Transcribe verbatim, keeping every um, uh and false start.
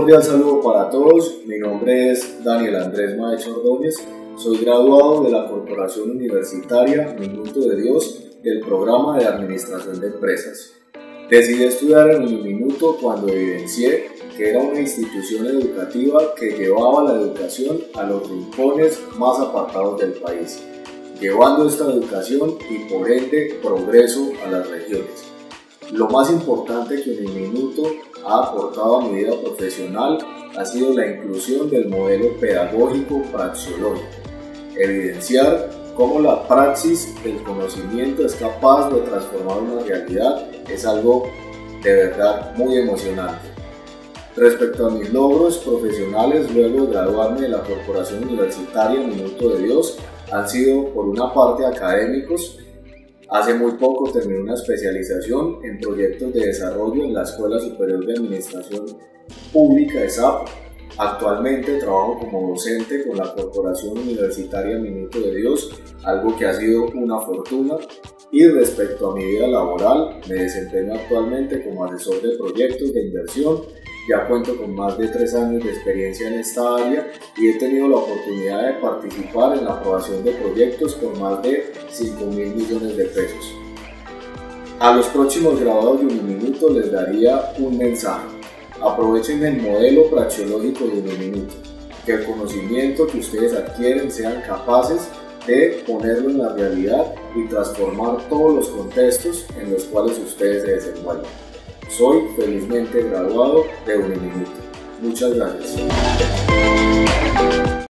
cordial saludo para todos, mi nombre es Daniel Andrés Maecho Ordóñez, soy graduado de la Corporación Universitaria Minuto de Dios del programa de Administración de Empresas. Decidí estudiar en Uniminuto cuando evidencié que era una institución educativa que llevaba la educación a los rincones más apartados del país, llevando esta educación y por ende progreso a las regiones. Lo más importante que Uniminuto ha aportado a mi vida profesional ha sido la inclusión del modelo pedagógico praxiológico, evidenciar cómo la praxis del conocimiento es capaz de transformar una realidad es algo de verdad muy emocionante. Respecto a mis logros profesionales luego de graduarme de la Corporación Universitaria Minuto de Dios, han sido por una parte académicos. Hace muy poco terminé una especialización en proyectos de desarrollo en la Escuela Superior de Administración Pública, S A P. Actualmente trabajo como docente con la Corporación Universitaria Minuto de Dios, algo que ha sido una fortuna. Y respecto a mi vida laboral, me desempeño actualmente como asesor de proyectos de inversión. Ya cuento con más de tres años de experiencia en esta área y he tenido la oportunidad de participar en la aprobación de proyectos por más de cinco mil millones de pesos. A los próximos graduados de Uniminuto les daría un mensaje. Aprovechen el modelo praxiológico de Uniminuto, que el conocimiento que ustedes adquieren sean capaces de ponerlo en la realidad y transformar todos los contextos en los cuales ustedes se desenvuelven. Soy felizmente graduado de Uniminuto. Muchas gracias.